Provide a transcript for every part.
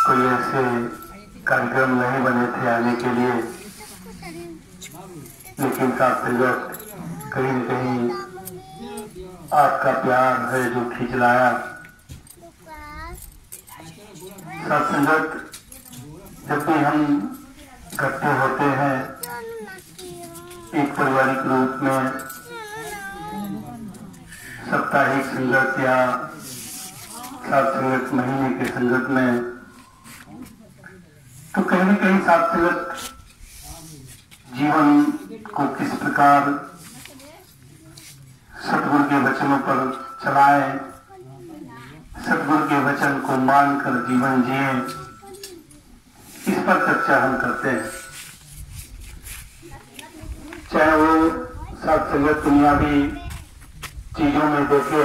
कोई ऐसे कार्यक्रम नहीं बने थे आने के लिए, लेकिन साथ संगत कहीं न कहीं आपका प्यार है जो खींच लाया। साथ संगत जब भी हम इकट्ठे होते हैं एक पारिवारिक रूप में, साप्ताहिक संगत या सात संगत महीने के संगत में, तो कहीं न कहीं सात संगत जीवन को किस प्रकार सतगुरु के वचनों पर चलाएं, सतगुरु के वचन को मानकर जीवन जिए, इस पर चर्चा हम करते हैं। चाहे वो सात संगत दुनियावी चीजों में देखे,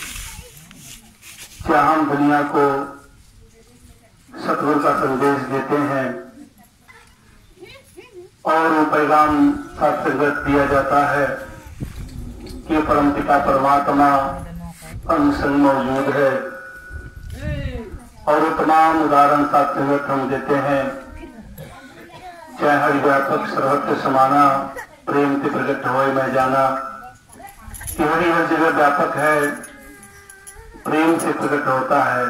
चाहे हम दुनिया को सतगुरु का संदेश देते हैं और वो पैगाम सात संगत दिया जाता है कि परमपिता परमात्मा अनुसंग मौजूद है, और वो तमाम उदाहरण सात संगत हम देते हैं। चाहे हरि व्यापक सर्वत्र समाना, प्रेम से प्रकट होए मैं जाना, कि हरि हर जगह व्यापक है, प्रेम से प्रकट होता है।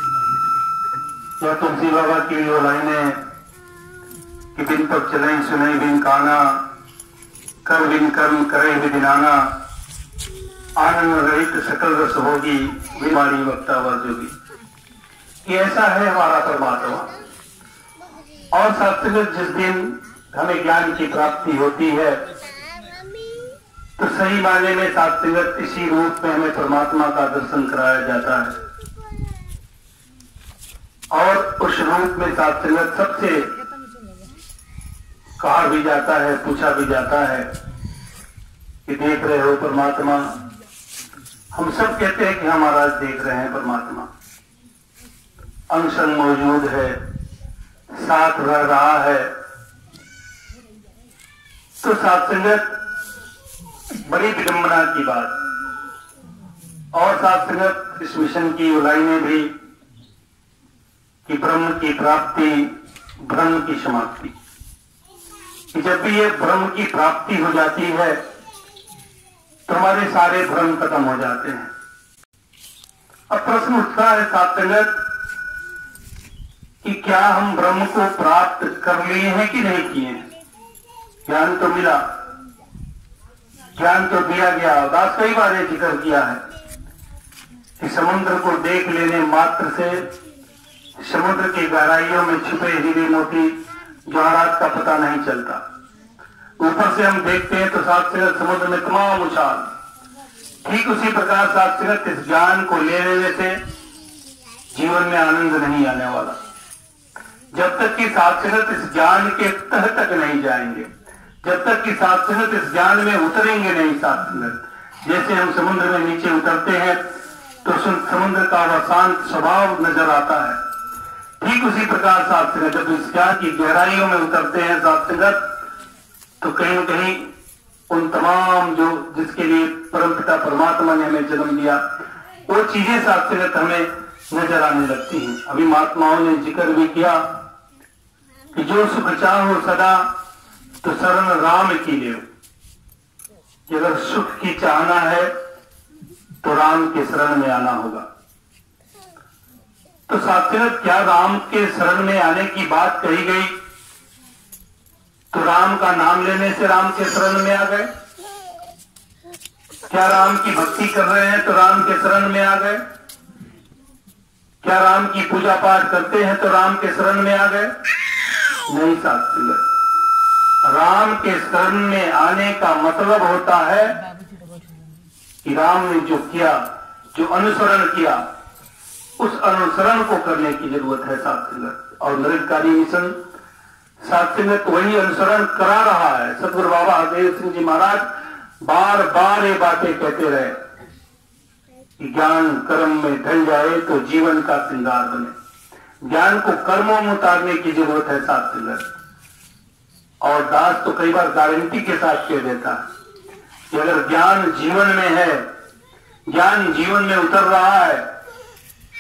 या तुलसी बाबा की वो लाइनें कि बिन तब चले सुने बिन काना, कर बिन कर्म करे बिदिनाना, आनंद रहित सकल रस होगी, बीमारी वक्ता वर्जोगी। ये ऐसा है हमारा परमात्मा। और साथ जिस दिन हमें ज्ञान की प्राप्ति होती है तो सही मायने में सात संगत इसी रूप में हमें परमात्मा का दर्शन कराया जाता है। और उस रूप में सात संगत सबसे कहा भी जाता है, पूछा भी जाता है कि देख रहे हो परमात्मा। हम सब कहते हैं कि हम महाराज देख रहे हैं परमात्मा, अंशंग मौजूद है, साथ रह रहा है। तो सात संगत बड़ी विडंबना की बात। और सात संगत इस मिशन की लाइनें भी कि ब्रह्म की प्राप्ति, ब्रह्म की समाप्ति, कि जब भी ये ब्रह्म की प्राप्ति हो जाती है तो हमारे सारे भ्रम खत्म हो जाते हैं। अब प्रश्न उठता है सात संगत कि क्या हम ब्रह्म को प्राप्त कर लिए हैं कि नहीं किए हैं? ज्ञान तो मिला, ज्ञान तो दिया गया। दास कई बार ये जिक्र किया है कि समुद्र को देख लेने मात्र से समुद्र की गहराइयों में छुपे हीरे मोती जवाहरात का पता नहीं चलता। ऊपर से हम देखते हैं तो सात संगत समुद्र में तमाम उछाल। ठीक उसी प्रकार सात संगत इस ज्ञान को ले लेने से जीवन में आनंद नहीं आने वाला जब तक कि सात संगत इस ज्ञान के तह तक नहीं जाएंगे, जब तक कि सात संगत इस ज्ञान में उतरेंगे नहीं। सात संगत जैसे हम समुद्र में नीचे उतरते हैं तो समुद्र का वह शांत स्वभाव नजर आता है, ठीक उसी प्रकार सात संगत जब इस ज्ञान की गहराइयों में उतरते हैं सात संगत, तो कहीं न कहीं उन तमाम जो जिसके लिए परमपिता परमात्मा ने हमें जन्म दिया वो चीजें सात संगत हमें नजर आने लगती हैं। अभी महात्माओं ने जिक्र भी किया कि जो सुख चाहो सदा तो शरण राम की ले। कि अगर सुख की चाहना है तो राम के शरण में आना होगा। तो सात संगत क्या राम के शरण में आने की बात कही गई तो राम का नाम लेने से राम के शरण में आ गए? क्या राम की भक्ति कर रहे हैं तो राम के शरण में आ गए? क्या राम की पूजा पाठ करते हैं तो राम के शरण में आ गए? नहीं साथ संगत, राम के शरण में आने का मतलब होता है कि राम ने जो किया, जो अनुसरण किया, उस अनुसरण को करने की जरूरत है साथ संगत। और निरंकारी मिशन साथ संगत वही अनुसरण करा रहा है। सतगुरु बाबा हरदेव सिंह जी महाराज बार बार ये बातें कहते रहे कि ज्ञान कर्म में ढल जाए तो जीवन का श्रृंगार बने। ज्ञान को कर्मों में उतारने की जरूरत है साथ संगत। और दास तो कई बार गारंटी के साथ कह देता है कि अगर ज्ञान जीवन में है, ज्ञान जीवन में उतर रहा है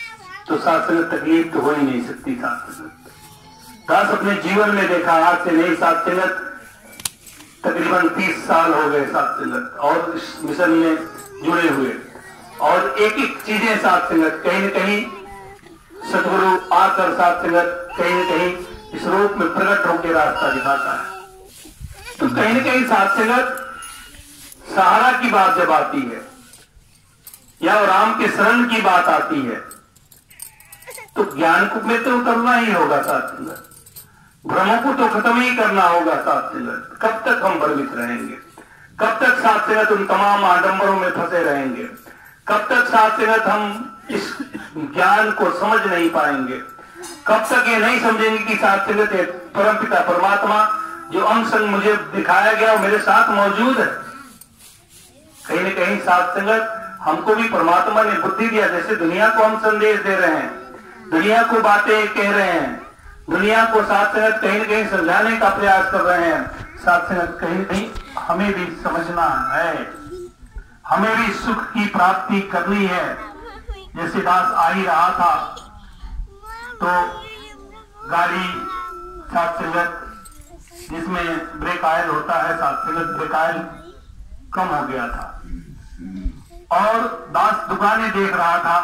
तो साथ संगत तकलीफ तो हो ही नहीं सकती। साथ संगत दास अपने जीवन में देखा, आज से नहीं, साथ संगत तकरीबन 30 साल हो गए साथ संगत और इस मिशन में जुड़े हुए, और एक एक चीजें साथ संगत कहीं न कहीं सदगुरु आकर साथ संगत कहीं न कहीं इस रूप में प्रकट होकर रास्ता दिखाता है। तो कहीं न कहीं साथ संगत सहारा की बात जब आती है या राम के शरण की बात आती है तो ज्ञान को में तो उतरना ही होगा साथ संगत, भ्रमों को तो खत्म ही करना होगा साथ संगत। कब तक हम भ्रमित रहेंगे, कब तक साथ संगत उन तमाम आडंबरों में फंसे रहेंगे, कब तक साथ संगत हम इस ज्ञान को समझ नहीं पाएंगे, कब तक ये नहीं समझेंगे कि साथ संगत परमपिता परमात्मा जो अंग संग मुझे दिखाया गया मेरे साथ मौजूद है। कहीं न कहीं साथ संगत हमको भी परमात्मा ने बुद्धि दिया, जैसे दुनिया को हम संदेश दे रहे हैं, दुनिया को बातें कह रहे हैं, दुनिया को साथ संगत कहीं न कहीं समझाने का प्रयास कर रहे हैं। साथ संगत कहीं न कहीं हमें भी समझना है, हमें भी सुख की प्राप्ति करनी है। जैसे दास आ ही रहा था तो गाड़ी साथ संगत जिसमें ब्रेक ऑयल होता है, साथ संगत ब्रेक ऑयल कम हो गया था और दास दुकानें देख रहा था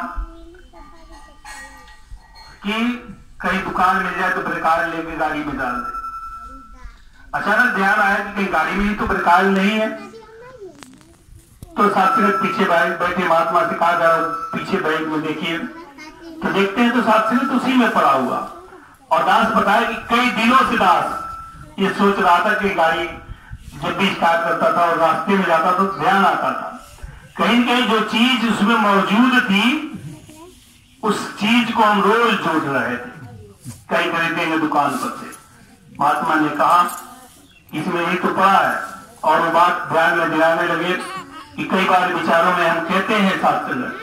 कि कहीं दुकान मिल जाए तो ब्रेक ऑयल लेके गाड़ी में डाल दे। अचानक ध्यान आया कि कहीं गाड़ी में ही तो ब्रेक ऑयल नहीं है, तो साथ संगत पीछे बैठे महात्मा से कहा जा पीछे बैग में देखिए, तो देखते हैं तो साथ संगत उसी में पड़ा हुआ। और दास बताया कि कई दिनों से दास ये सोच रहा था कि गाड़ी जब भी स्टार्ट करता था और रास्ते में जाता तो ध्यान आता था कहीं न कहीं जो चीज उसमें मौजूद थी उस चीज को हम रोज जोड़ रहे थे, कई खरीदेंगे दुकान पर से। महात्मा ने कहा इसमें ही तो पड़ा है, और वो बात ध्यान में दिलाने लगे कि कई बार विचारों में हम कहते हैं साथ संगत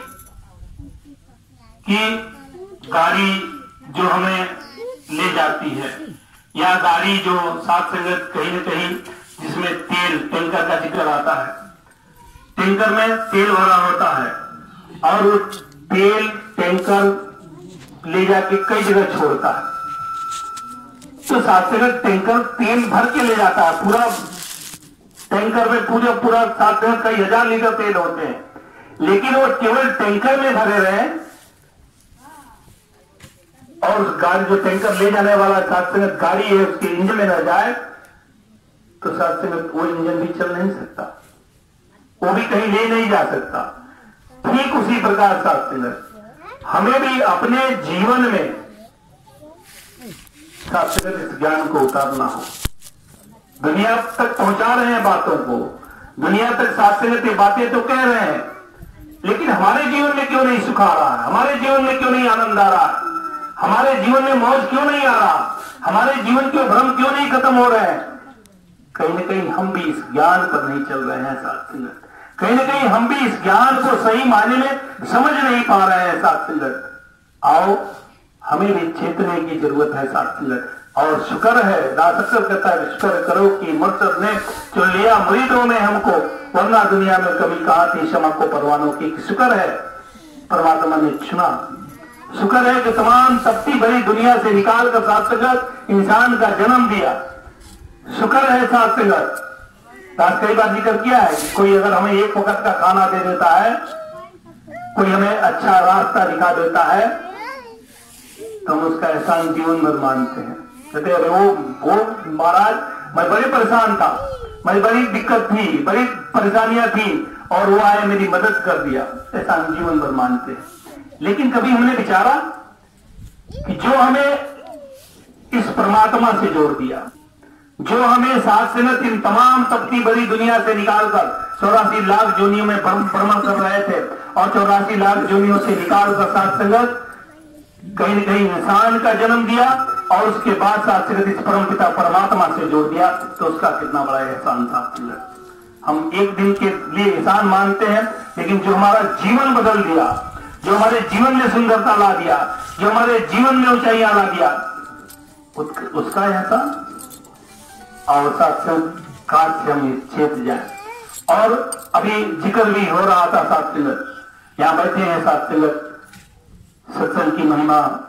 कि गाड़ी जो हमें ले जाती है या गाड़ी जो साथ संगत कहीं न कहीं जिसमें तेल टैंकर का जिक्र आता है, टैंकर में तेल भरा होता है और वो तेल टैंकर ले जाके कई जगह छोड़ता है, तो साथ संगत टैंकर तेल भर के ले जाता है, पूरा टैंकर में पूरा साथ में कई हजार लीटर तेल होते हैं, लेकिन वो केवल टैंकर में भरे रहे और उस गाड़ी जो टैंकर ले जाने वाला साथ संगत गाड़ी है उसके इंजन में न जाए तो साथ संगत वो इंजन भी चल नहीं सकता, वो भी कहीं ले नहीं जा सकता। ठीक उसी प्रकार साथ संगत हमें भी अपने जीवन में साथ संगत इस ज्ञान को उतारना हो। दुनिया तक पहुंचा रहे हैं बातों को, दुनिया तक साथ संगत ये बातें तो कह रहे हैं, लेकिन हमारे जीवन में क्यों नहीं सुख आ रहा है, हमारे जीवन में क्यों नहीं आनंद आ रहा, हमारे जीवन में मौज क्यों नहीं आ रहा, हमारे जीवन के भ्रम क्यों नहीं खत्म हो रहे हैं। कहीं न कहीं हम भी इस ज्ञान पर नहीं चल रहे हैं साथ संगत, कहीं न कहीं हम भी इस ज्ञान को सही मायने में समझ नहीं पा रहे हैं साथ संगत। आओ हमें भी चेतने की जरूरत है साथ संगत। और शुक्र है, दास अक्सर कहता है शुक्र करो कि मुर्शद ने जो लिया मुरीदों में हमको, वरना दुनिया में कभी कहा थी क्षमा को परवानों की। शुक्र है परमात्मा ने चुना, शुक्र है कि तमाम तपती भरी दुनिया से निकाल कर साथ संगत इंसान का जन्म दिया। शुक्र है साथ संगत। दास कई बार जिक्र किया है कि कोई अगर हमें एक वक्त का खाना दे देता है, कोई हमें अच्छा रास्ता दिखा देता है, तो हम उसका एहसान जीवन भर मानते हैं। कहते अरे वो महाराज मैं बड़ी परेशान था, मैं बड़ी दिक्कत थी, बड़ी परेशानियां थी और वो आए मेरी मदद कर दिया, एहसान जीवन भर मानते हैं। लेकिन कभी हमने विचारा कि जो हमें इस परमात्मा से जोड़ दिया, जो हमें साथ संगत इन तमाम तपती बड़ी दुनिया से निकालकर 84 लाख जोनियों में भ्रमण कर रहे थे और 84 लाख जोनियों से निकालकर साथ संगत कहीं न कहीं इंसान का जन्म दिया और उसके बाद साथ संगत इस परम पिता परमात्मा से जोड़ दिया, तो उसका कितना बड़ा एहसान था। हम एक दिन के लिए एहसान मानते हैं, लेकिन जो हमारा जीवन बदल दिया, जो हमारे जीवन में सुंदरता ला दिया, जो हमारे जीवन में ऊंचाइयां ला दिया, उसका एहसान और साथ काज से हम चेत जाए। और अभी जिक्र भी हो रहा था साथ संगत, यहां बैठे हैं साथ संगत, सत्संग की महिमा